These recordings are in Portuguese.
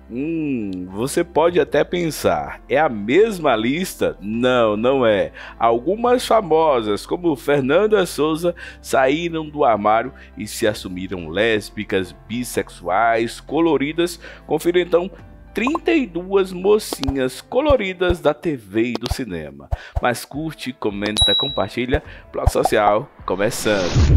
Você pode até pensar, é a mesma lista? Não, não é. Algumas famosas, como Fernanda Souza, saíram do armário e se assumiram lésbicas, bissexuais, coloridas. Confira então 32 mocinhas coloridas da TV e do cinema. Mas curte, comenta, compartilha. Plot Social começando.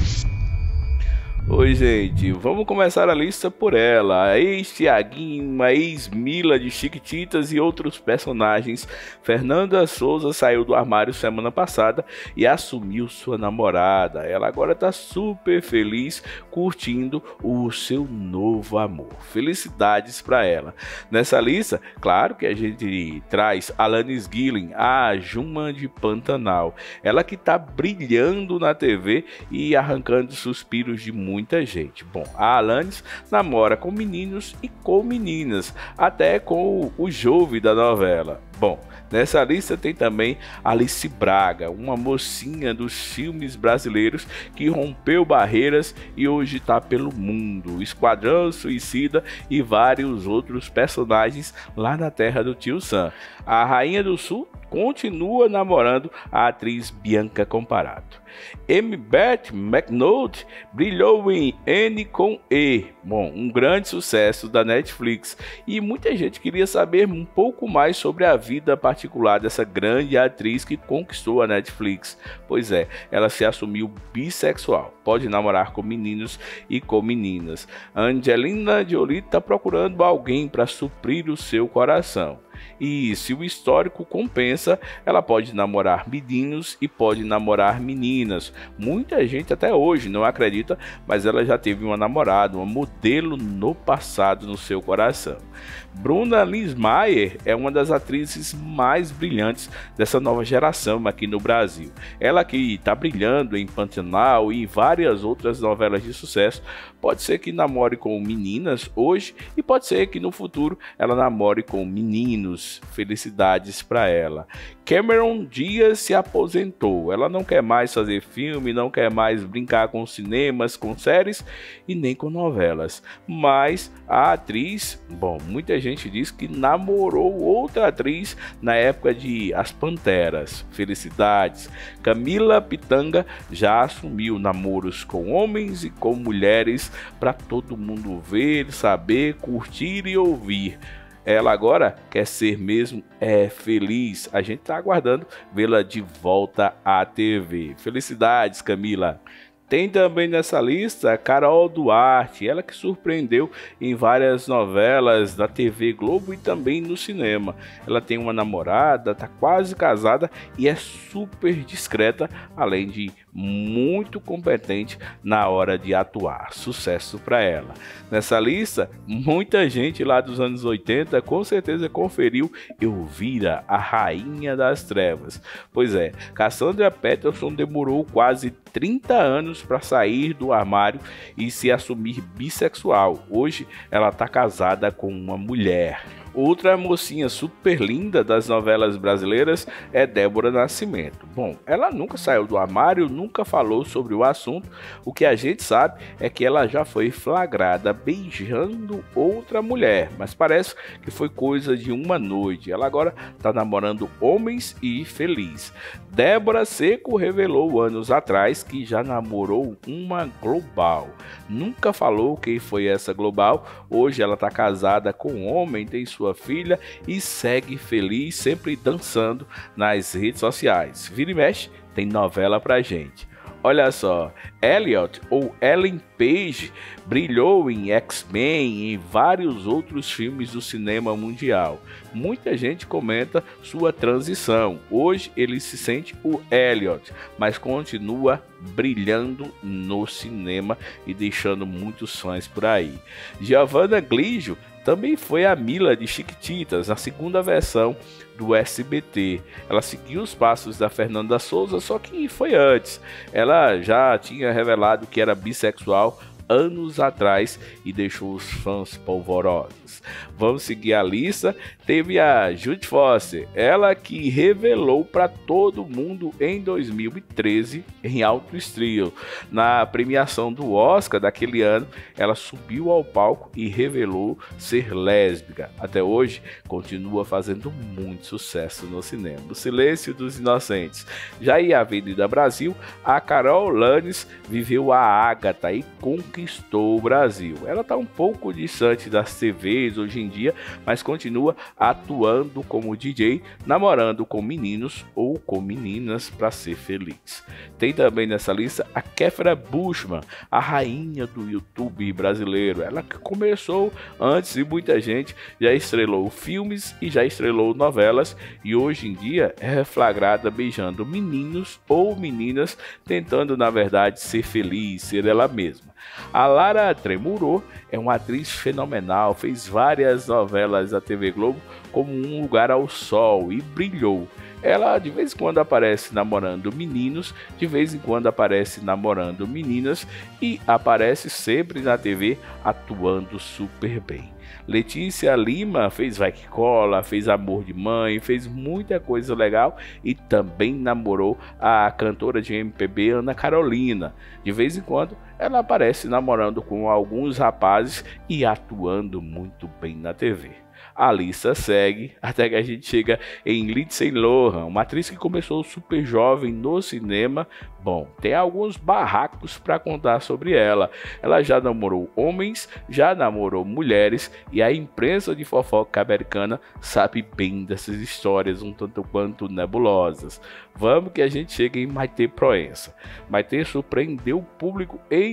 Oi gente, vamos começar a lista por ela, a ex-Thiaguinho, a ex-Mila de Chiquititas e outros personagens. Fernanda Souza saiu do armário semana passada e assumiu sua namorada. Ela agora tá super feliz, curtindo o seu novo amor. Felicidades para ela. Nessa lista, claro que a gente traz Alanis Guilin, a Juma de Pantanal. Ela que tá brilhando na TV e arrancando suspiros de muita gente. Bom, a Alanis namora com meninos e com meninas, até com o jovem da novela. Bom, nessa lista tem também Alice Braga, uma mocinha dos filmes brasileiros que rompeu barreiras e hoje está pelo mundo. Esquadrão Suicida e vários outros personagens lá na terra do Tio Sam. A Rainha do Sul continua namorando a atriz Bianca Comparato. Beth McNulty brilhou em N com E, bom, um grande sucesso da Netflix, e muita gente queria saber um pouco mais sobre a vida particular dessa grande atriz que conquistou a Netflix. Pois é, ela se assumiu bissexual, pode namorar com meninos e com meninas. Angelina Jolie está procurando alguém para suprir o seu coração. E se o histórico compensa, ela pode namorar meninos e pode namorar meninas. Muita gente até hoje não acredita, mas ela já teve uma namorada, uma modelo no passado no seu coração. Bruna Linsmeyer é uma das atrizes mais brilhantes dessa nova geração aqui no Brasil. Ela que está brilhando em Pantanal e em várias outras novelas de sucesso. Pode ser que namore com meninas hoje e pode ser que no futuro ela namore com meninos. Felicidades para ela. Cameron Diaz se aposentou. Ela não quer mais fazer filme, não quer mais brincar com cinemas, com séries e nem com novelas. Mas a atriz, bom, muita gente diz que namorou outra atriz na época de As Panteras. Felicidades. Camila Pitanga já assumiu namoros com homens e com mulheres para todo mundo ver, saber, curtir e ouvir. Ela agora quer ser mesmo feliz. A gente está aguardando vê-la de volta à TV. Felicidades, Camila. Tem também nessa lista Carol Duarte, ela que surpreendeu em várias novelas da TV Globo e também no cinema. Ela tem uma namorada, está quase casada e é super discreta, além de muito competente na hora de atuar. Sucesso para ela. Nessa lista, muita gente lá dos anos 80 com certeza conferiu Elvira, a Rainha das Trevas. Pois é, Cassandra Peterson demorou quase 30 anos para sair do armário e se assumir bissexual. Hoje ela está casada com uma mulher. Outra mocinha super linda das novelas brasileiras é Débora Nascimento. Bom, ela nunca saiu do armário, nunca falou sobre o assunto. O que a gente sabe é que ela já foi flagrada beijando outra mulher, mas parece que foi coisa de uma noite. Ela agora está namorando homens e feliz. Débora Seco revelou anos atrás que já namorou uma global. Nunca falou quem foi essa global. Hoje ela está casada com um homem, tem sua filha e segue feliz, sempre dançando nas redes sociais. Vira e mexe, tem novela pra gente. Olha só, Elliot ou Ellen Page brilhou em X-Men e em vários outros filmes do cinema mundial. Muita gente comenta sua transição. Hoje ele se sente o Elliot, mas continua brilhando no cinema e deixando muitos fãs por aí. Giovanna Grigio também foi a Mila de Chiquititas, na segunda versão do SBT. Ela seguiu os passos da Fernanda Souza, só que foi antes. Ela já tinha revelado que era bissexual anos atrás e deixou os fãs polvorosos. Vamos seguir a lista. Teve a Jodie Foster, ela que revelou para todo mundo em 2013 em alto estilo. Na premiação do Oscar daquele ano, ela subiu ao palco e revelou ser lésbica. Até hoje, continua fazendo muito sucesso no cinema. O Silêncio dos Inocentes. Já em Avenida Brasil, a Carol Lannis viveu a Agatha e conquistou o Brasil. Ela está um pouco distante das TVs hoje em dia, mas continua atuando como DJ, namorando com meninos ou com meninas para ser feliz. Tem também nessa lista a Kéfera Bushman, a rainha do YouTube brasileiro. Ela que começou antes de muita gente, já estrelou filmes e já estrelou novelas e hoje em dia é flagrada beijando meninos ou meninas, tentando na verdade ser feliz, ser ela mesma. A Lara Tremurot é uma atriz fenomenal, fez várias novelas da TV Globo como Um Lugar ao Sol e brilhou. Ela de vez em quando aparece namorando meninos, de vez em quando aparece namorando meninas e aparece sempre na TV atuando super bem. Letícia Lima fez Vai Que Cola, fez Amor de Mãe, fez muita coisa legal e também namorou a cantora de MPB Ana Carolina. De vez em quando ela aparece namorando com alguns rapazes e atuando muito bem na TV. A lista segue até que a gente chega em Lindsay Lohan, uma atriz que começou super jovem no cinema. Bom, tem alguns barracos para contar sobre ela. Ela já namorou homens, já namorou mulheres e a imprensa de fofoca americana sabe bem dessas histórias um tanto quanto nebulosas. Vamos que a gente chega em Maite Proença. Maite surpreendeu o público em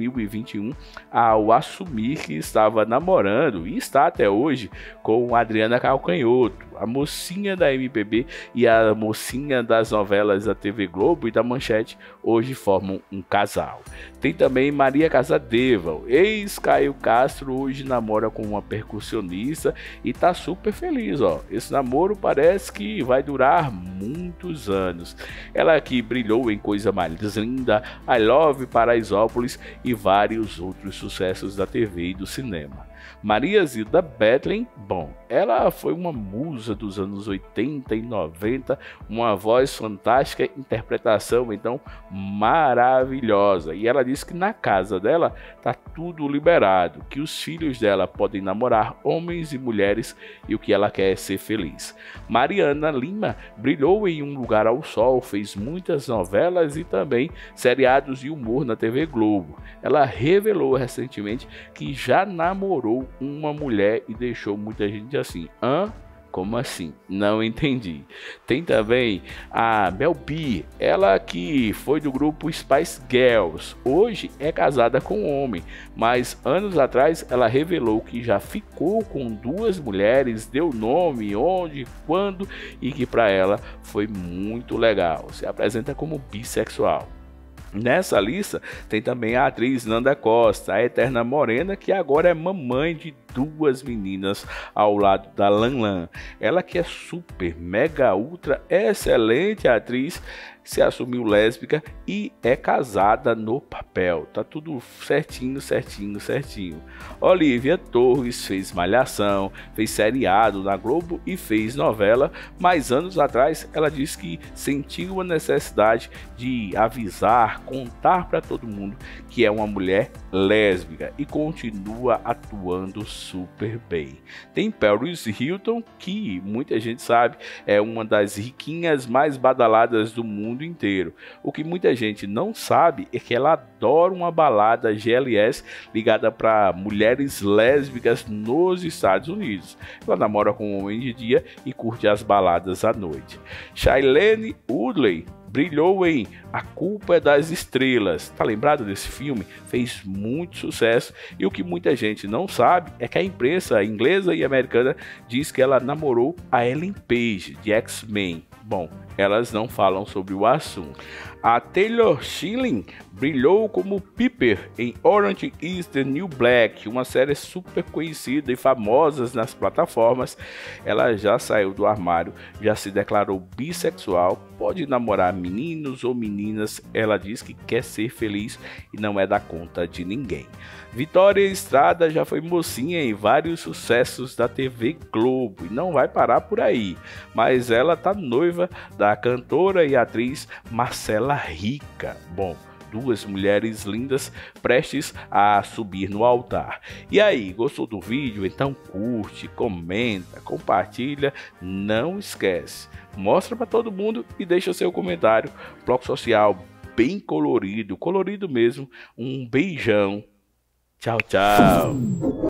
2021 ao assumir que estava namorando e está até hoje com Adriana Calcanhoto, a mocinha da MPB e a mocinha das novelas da TV Globo e da Manchete, hoje formam um casal. Tem também Maria Casadeva, ex-Caio Castro, hoje namora com uma percussionista e tá super feliz, ó. Esse namoro parece que vai durar muitos anos. Ela que brilhou em Coisa Mais Linda, I Love Paraisópolis e vários outros sucessos da TV e do cinema. Maria Zilda Bethlen, bom, ela foi uma musa dos anos 80 e 90, uma voz fantástica, interpretação então maravilhosa. E ela disse que na casa dela tá tudo liberado, que os filhos dela podem namorar homens e mulheres e o que ela quer é ser feliz. Mariana Lima brilhou em Um Lugar ao Sol, fez muitas novelas e também seriados de humor na TV Globo. Ela revelou recentemente que já namorou uma mulher e deixou muita gente assim, como assim? Não entendi. Tem também a Mel B, ela que foi do grupo Spice Girls, hoje é casada com um homem, mas anos atrás ela revelou que já ficou com duas mulheres, deu nome, onde, quando e que para ela foi muito legal. Se apresenta como bissexual. Nessa lista tem também a atriz Nanda Costa, a eterna morena que agora é mamãe de duas meninas ao lado da Lan Lan. Ela que é super, mega, ultra, excelente atriz, se assumiu lésbica e é casada no papel. Tá tudo certinho, certinho, certinho. Olivia Torres fez Malhação, fez seriado na Globo e fez novela, mas anos atrás ela disse que sentiu a necessidade de avisar, contar para todo mundo que é uma mulher lésbica e continua atuando super bem. Tem Paris Hilton, que muita gente sabe é uma das riquinhas mais badaladas do mundo inteiro. O que muita gente não sabe é que ela adora uma balada GLS ligada para mulheres lésbicas nos Estados Unidos. Ela namora com um homem de dia e curte as baladas à noite. Shailene Woodley brilhou em A Culpa é das Estrelas. Tá lembrado desse filme? Fez muito sucesso e o que muita gente não sabe é que a imprensa inglesa e americana diz que ela namorou a Ellen Page de X-Men. Bom, elas não falam sobre o assunto. A Taylor Schilling brilhou como Piper em Orange is the New Black, uma série super conhecida e famosa nas plataformas. Ela já saiu do armário, já se declarou bissexual, pode namorar meninos ou meninas. Ela diz que quer ser feliz e não é da conta de ninguém. Vitória Estrada já foi mocinha em vários sucessos da TV Globo e não vai parar por aí, mas ela tá noiva da cantora e atriz Marcela Rica. Bom, duas mulheres lindas prestes a subir no altar. E aí, gostou do vídeo? Então curte, comenta, compartilha, não esquece. Mostra para todo mundo e deixa seu comentário. Bloco Social bem colorido, colorido mesmo. Um beijão. Tchau, tchau.